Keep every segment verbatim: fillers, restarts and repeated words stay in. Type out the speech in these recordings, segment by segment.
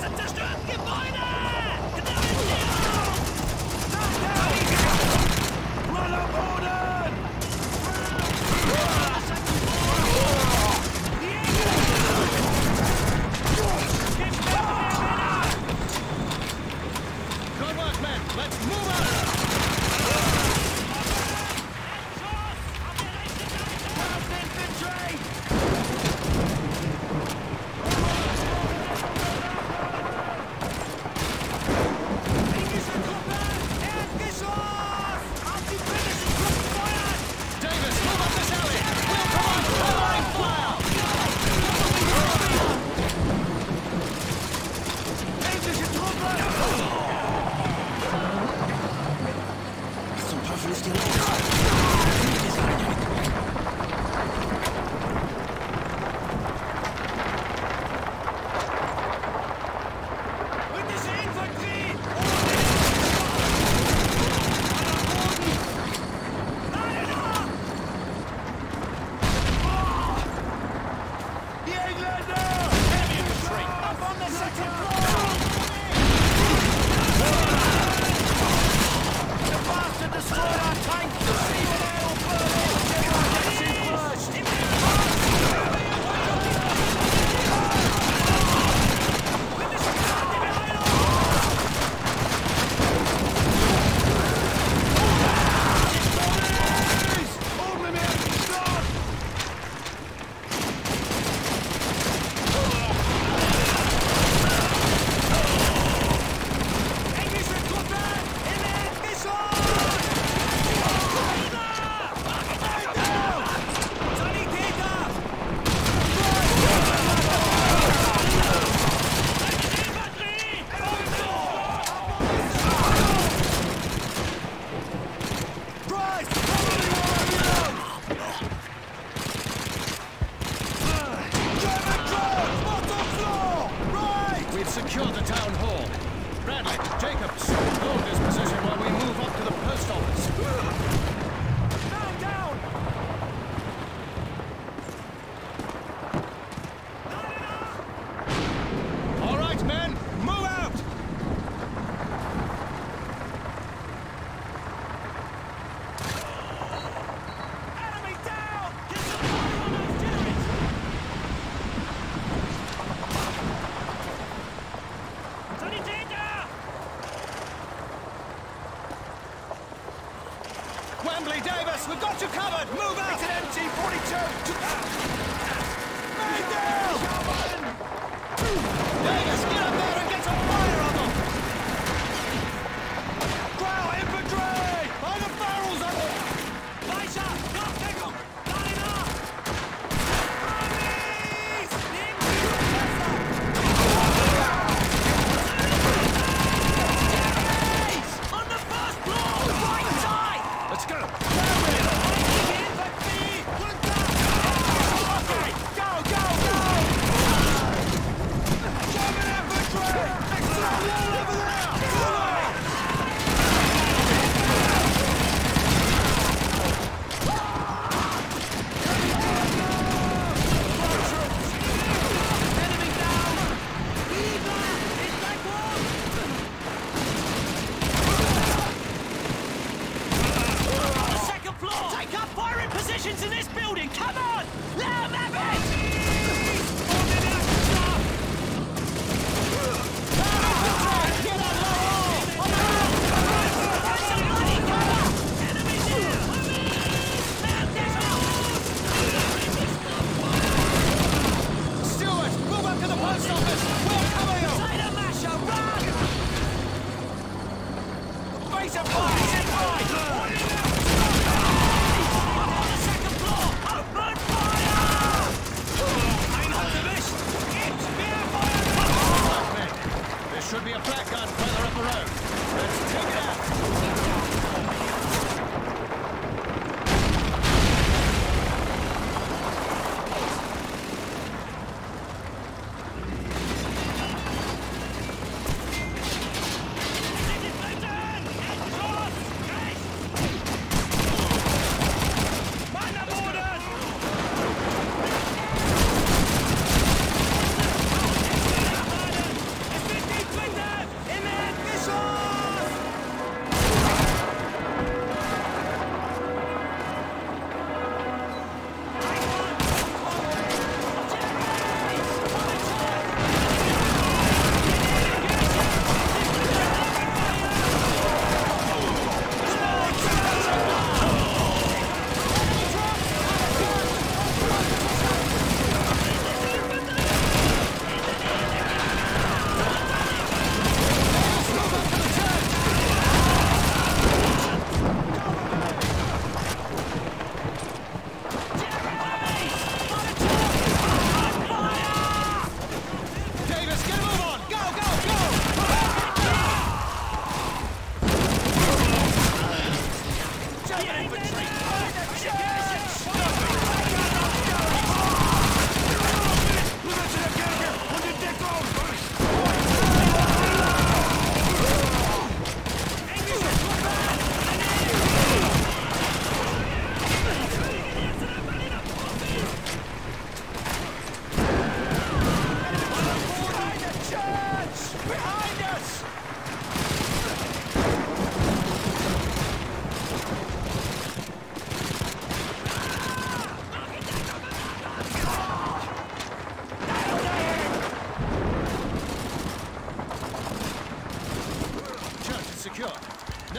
Davis, we've got you covered! Move out! It's an M G forty-two! Man down! Davis, get up there and get some fire on them! Growl infantry! By the barrels of them! Weiter! Not take them! Line up! Armies! On the first floor! Right side! Let's go! Go, go, go!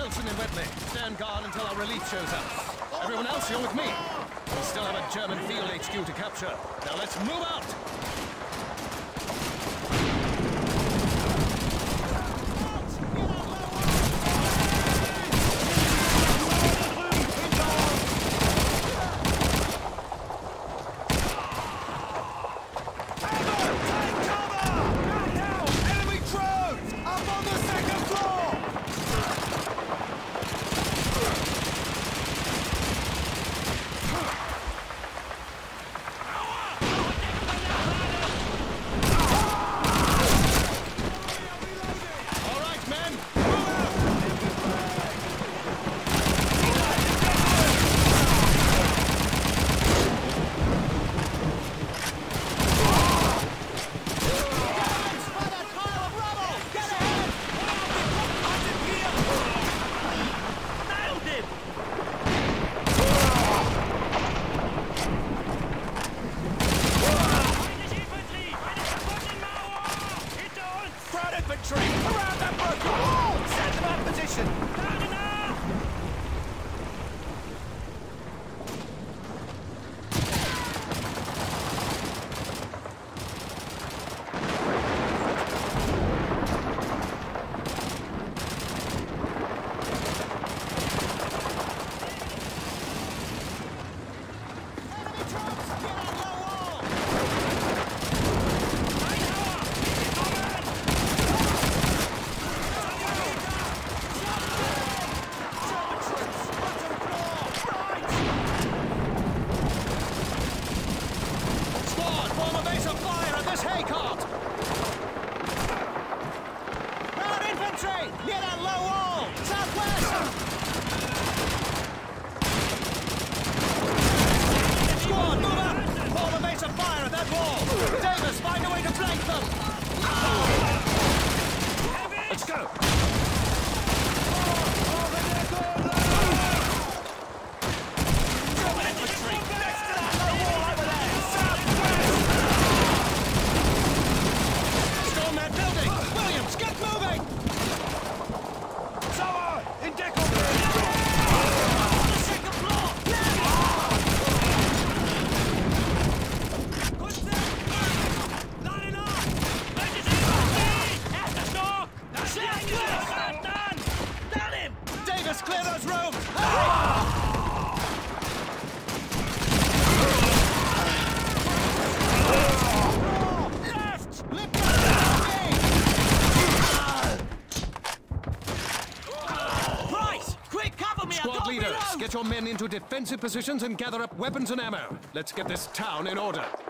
Johnson in with me. Stand guard until our relief shows up. Everyone else, you're with me. We still have a German field H Q to capture. Now let's move out! Around that broken wall! Set them out position! Down enough! Enemy troops! Get on low wall! Near that low wall! Southwest! Squad, move up! Form a base of fire at that wall! Davis, find a way to flank them! Let's go! German infantry! Next to that low wall over there! Southwest! Storm that building! Williams, get moving! In deck on the second floor! Not enough! Down him! Davis, clear those rooms! Left! Lift Squad leaders, get your men into defensive positions and gather up weapons and ammo. Let's get this town in order.